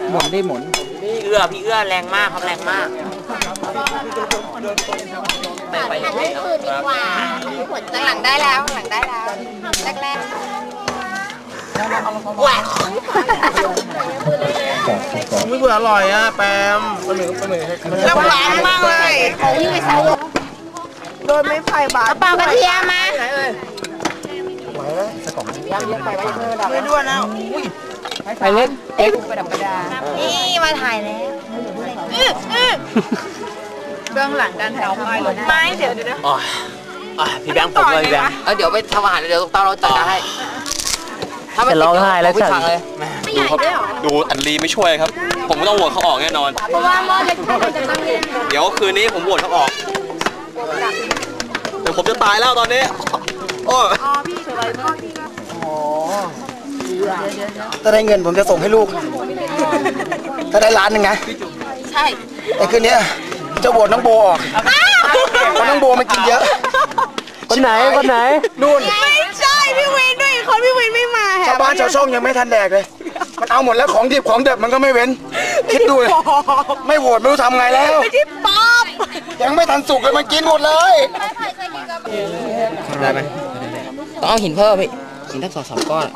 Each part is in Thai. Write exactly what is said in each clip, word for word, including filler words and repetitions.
หมุนได้หมุนพี่เอื้อพี่เอื้อแรงมากครับแรงมากแบ่งไปให้คืนดีกว่าหลังได้แล้วหลังได้แล้วแรกๆว้าไม่เบื่ออร่อยอ่ะแปมปลาหมึกปลาหมึกแล้วหวานมากเลยของยิ่งไปใส่โดนไม่ไผ่บาทเปล่ากระเทียมมาไหวแล้วสกล่องย่างเยอะไปไว้เพื่อดับไม่ด้วยนะไปเล่นเอ็กซ์ไปดับกระดานี่มาถ่ายแล้วเบื้องหลังการถ่ายทำไม่เดี๋ยวเดี๋ยวพี่แบงค์ผมเลยพี่แบงค์เออเดี๋ยวไปทำอาหารเดี๋ยวต้องเราจัดการให้ถ้าไม่ร้องไห้แล้วฉันดูครับดูอันลีไม่ช่วยครับผมก็ต้องโหวตเขาออกแน่นอนเพราะว่าหม้อเล็กจะต้องเรียนเดี๋ยวคืนนี้ผมโหวตเขาออกเดี๋ยวผมจะตายแล้วตอนนี้โอ้พี่สวยมากอ๋อถ้าได้เงินผมจะส่งให้ลูกถ้าได้ล้านหนึ่งนะใช่แต่คืนนี้จะโหวตน้องโบออกเพราะน้องโบมันกินเยอะคนไหนคนไหนนู่นไม่ใช่พี่วินด้วยคนพี่วินไม่มาชาวบ้านชาวช่องยังไม่ทันแดกเลยมันเอาหมดแล้วของดิบของเด็ดมันก็ไม่เว้นคิดดูเลยไม่โหวตไม่รู้ทำไงแล้วไม่ใช่ป๊อปยังไม่ทันสุกเลยมันกินหมดเลยได้ไหมต้องเอาหินเพิ่มพี่หินทั้งสองสามก้อน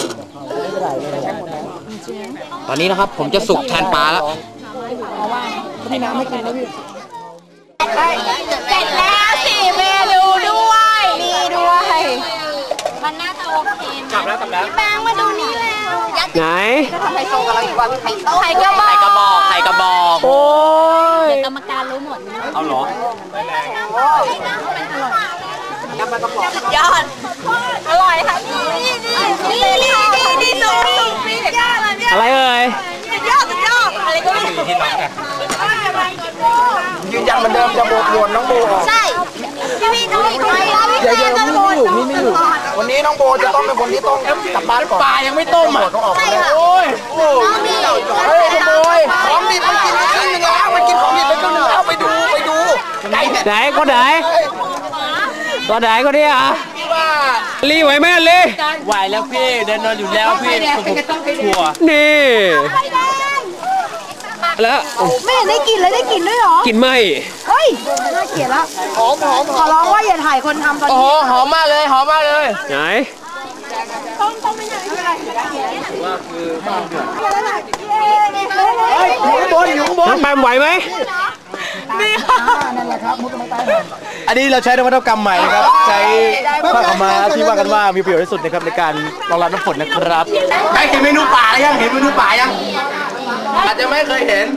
ตอนนี้นะครับผมจะสุกแทนปลาแล้วมีน้ำไม่กินแล้วพี่เสร็จแล้วสี่เมนูด้วยนี่ด้วยมันน่าจะโอเคกลับแล้วกลับแล้วพี่แบงค์มาดูนี่แล้วไหนจะทำไฮโซกับเราอีกว่าไฮโซไฮกระบอกไฮกระบอกไฮกระบอกโอ้ยกรรมการรู้หมดเอาหรอยอดอร่อยค่ะนี่นี่นี่นี่นี่สุกสุกนี่ยอดเลยอะไรเอ่ยยอดยอดอะไรก็ไม่รู้ยืนยันเหมือนเดิมจะโหวตโหวตน้องโบใช่พี่พี่ต้องอีกไหมเดี๋ยวเดี๋ยวไม่อยู่นี่ไม่อยู่วันนี้น้องโบจะต้องเป็นคนที่ต้องกลับบ้านก่อนปลายังไม่ต้มอ่ะต้องออกแล้วโอ้ยโอ้ยเฮ้ยขโมยของดิบมันกินไปครึ่งนึงแล้วมันกินของดิบไปครึ่งนึงแล้วไปดูไปดูไหนคนไหนตัวไหนก็เนี่ยรีไหวไหมรีไหวแล้วพี่เดินนอนอยู่แล้วพี่ผมชัวนี่แล้วไม่ได้กินเลยได้กินด้วยหรอกินไหมเฮ้ยน่าเกลียดละหอมหอมขอร้องว่าอย่าถ่ายคนทำตอนนี้โอ้หอมมากเลยหอมมากเลยไหนต้องต้องไม่ใช่ไม่ได้ว่าคือบ้านเฮ้ยอยู่ข้างบนอยู่ข้างบนน้องแปมไหวไหมนี่นั่นแหละครับมุดลงไปอันนี้เราใช้นวัตกรรมใหม่นะครับใช้ผ้าขาวม้าที่ว่ากันว่ามีประโยชน์ที่สุดนะครับในการรองรับน้ำฝนนะครับได้เห็นเมนูป่าหรือยังเห็นเมนูป่ายังอาจจะไม่เคยเห็น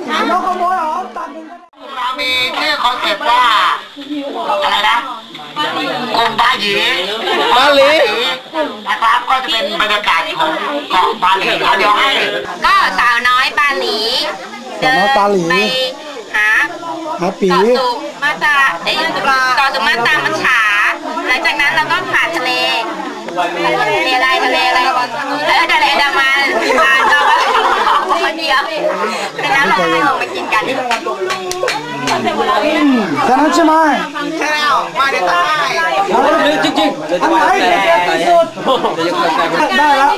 เรามีชื่อคอนเซ็ปต์ว่าอะไรนะกรุงบาหลีบาหลีนะครับก็จะเป็นบรรยากาศของเกาะบาหลีเดี๋ยวให้ก็สาวน้อยบาหลีเดินไปหาหาปีเกาะสุมาตาเอ้ยเกาะสุมาตามัญชาหลังจากนั้นเราก็ผ่านทะเลทะเลอะไรทะเลอะไรเออทะเลดามันมาเราก็คนเดียวจากนั้นเราก็เลยออกมากินกันแค่นั้นใช่ไหมใช่แล้วมาในใต้จริงจริงอันไหนที่สุดได้แล้ว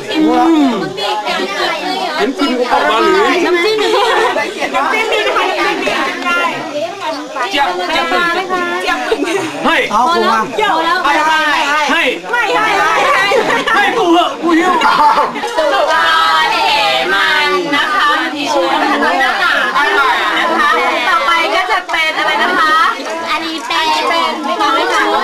เห็นกินข้าวบาหลีน้ำจิ้มน้ำจิ้มดีนะคะน้ำจิ้มดีเจี๊ยบเจี๊ยบเจี๊ยบให้เอากูมาเจี๊ยบแล้วให้ให้ไม่ให้ให้ให้กูเหอะกูหิวสุกาเทมันนะคะชูนะคะนะคะต่อไปก็จะเป็นอะไรนะคะอันนี้เป็นเป็นไม่ต้องไม่ต้อง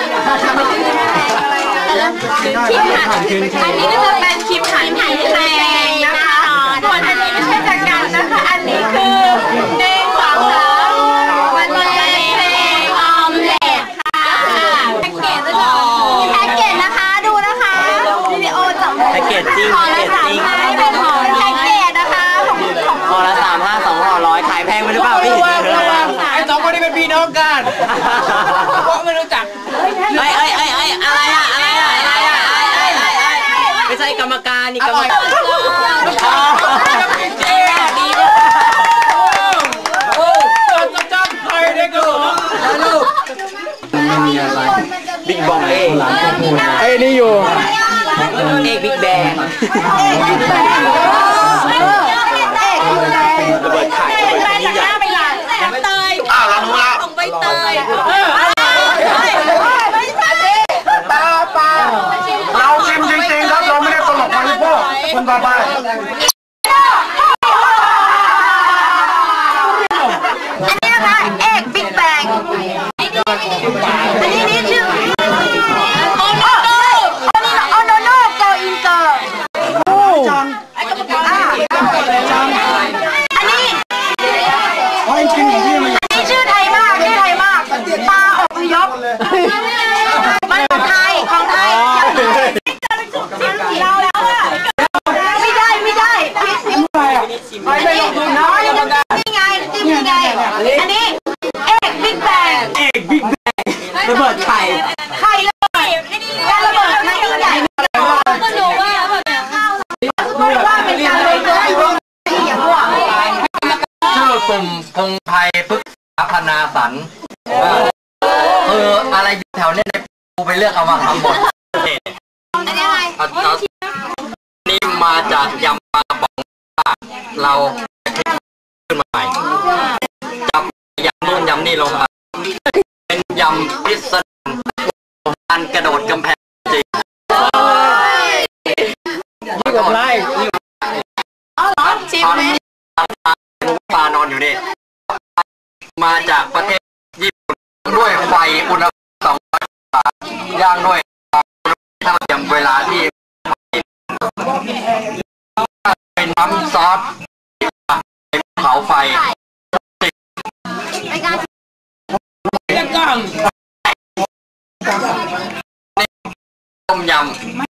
คิมหันอันนี้ก็จะเป็นคิมหันไข่แดงนะคะส่วนอันนี้ไม่ใช่จากกันนะคะอันนี้คือเด้งสองสามวันนี้เด้งออมเล็ตค่ะแพ็กเกจด้วยมีแพ็กเกจนะคะดูนะคะวิดีโอจับแพ็กเกจจริงแพ็กเกจจริงเป็นห่อแพ็กเกจนะคะห่อละสามห้าสองห่อร้อยขายแพงไปหรือเปล่าพี่ไอ้สองคนนี้เป็นพี่น้องกันเพราะไม่รู้จักไอ้ไอ้ไอ้ไอ้อะไรอะอะไรอะอะไรอะไอ้ไอ้ไอ้ไม่ใช่กรรมการนี่กรรมการดีมากโอ้เปิดจับจับใครได้ก็ลูกไม่มีอะไรบิ๊กบองเองไอ้นี่อยู่เอกบิ๊กแบงคนบ้าบ้าอันนี้นะคะเอกบิ๊กแบงอันนี้นี่ชื่อโอโนโนโอโนโนโกอินเตอร์จังอันนี้เพราะจริงของพี่มันอันนี้ชื่อไทยมากชื่อไทยมากปลาอพยพมันของไทยของไทยเราแล้วอะไม่ได้ไม่ได้ไม่ได้ลงทุนนะนี่ไงจิ้มยังไงอันนี้เอกบิ๊กแบงเอกบิ๊กแบงระเบิดไข่ไข่ระเบิดการระเบิดครั้งยิ่งใหญ่ก็รู้ว่าว่าเป็นการระเบิดอย่างว่าชื่อกลุ่มพงไพรพฤกษาพนาสันคืออะไรอยู่แถวนี้ในปูไปเลือกเอามาทำหมดอันนี้อะไรนี่มาจากยำปลาบองเราขึ้นมาใหม่จับยำนู่นยำนี่ลงมาเป็นยำพิสดารการกระโดดกำแพงจริงนี่กับไรอ๋อเหรอชิมไหมปลานอนอยู่นี่มาจากประเทศญี่ปุ่นด้วยไฟอุณหภูมิสองร้อยองศาย่างด้วยเท่าเทียมเวลาที่เป็นน้ำซอสเผาไฟในการยังกังต้มยำ